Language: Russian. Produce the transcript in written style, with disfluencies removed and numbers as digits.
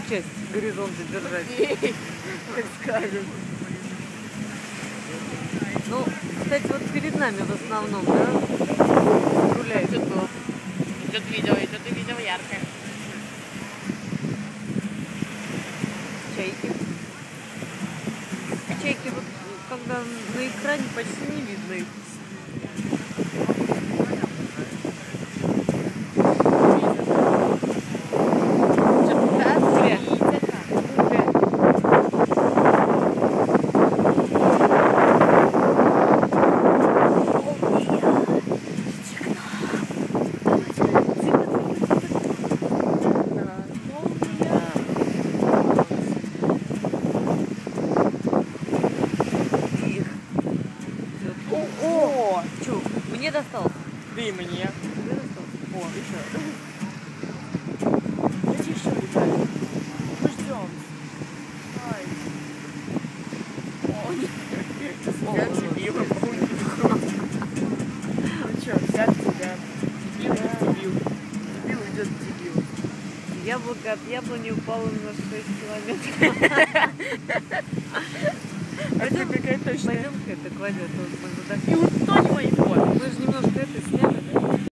часть горизонта держать. Как скажем. Ну, кстати, вот перед нами в основном, да? Гуляет. Идет видео яркое. Чайки. Чайки, вот когда на экране почти не видно их. О! Чё, мне досталось? Да и мне. Тебе досталось? О, еще. Давайте еще летать. Мы ждем. Ай. О, нет. Взять дебила, ну что, взять тебя. Дебил. Дебил идет дебил. Яблоко от яблони упало на 6 километров. А ты какая точная? Пойдем-ка это кладет. И утонь его. Мы же немножко это сняли.